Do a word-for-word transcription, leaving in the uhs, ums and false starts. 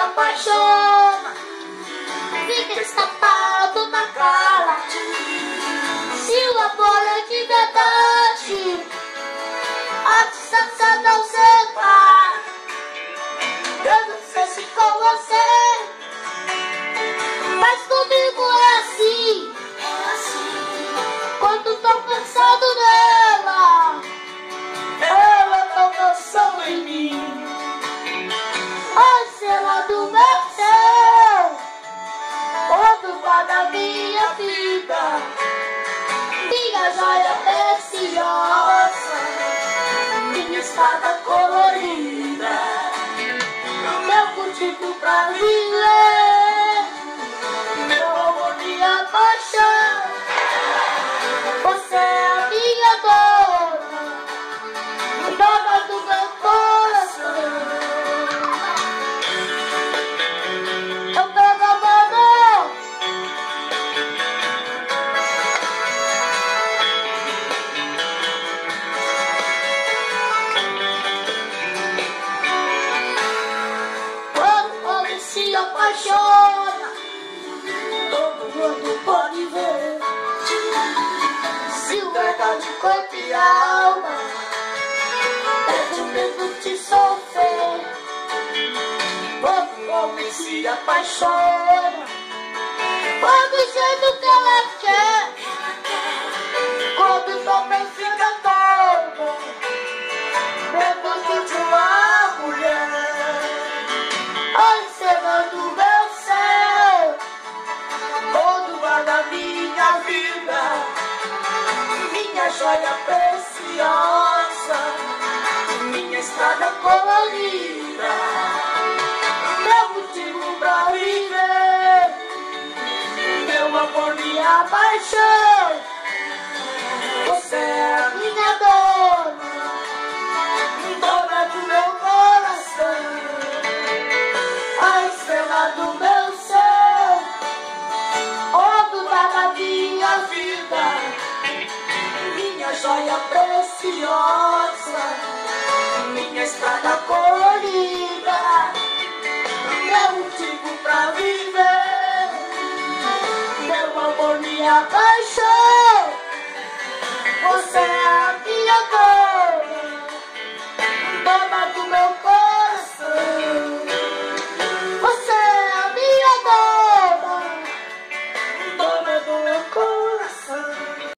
apaixona, fica estampado na cara. Se o amor é de verdade, a distância não separa. Eu não sei se com você, mas comigo é assim. Quando tô pensando nela, ela tá pensando em mim. A estrela do meu céu, quando vai da minha vida, minha joia preciosa, minha espada colorida, meu motivo pra viver, meu amor, minha paixão. Você é a minha dona, dona do meu coração. Eu pego a mão, quando o homem se apaixona, todo mundo pode ver. Se entrega de corpo e alma, perde o medo de sofrer. Quando o homem se apaixona, faz do jeito que ela quer. Quando o homem fica doido, depois de uma mulher, a estrela do meu céu, todo ar da minha vida, minha joia preciosa, minha estrada colorida, meu motivo pra viver, meu amor, minha paixão. Você é a minha dona, dona do meu coração, a estrela do meu céu, onde vai da minha vida, minha joia preciosa, minha estrada colorida, meu motivo pra viver, meu amor, minha paixão. Você é a minha dona, dona do meu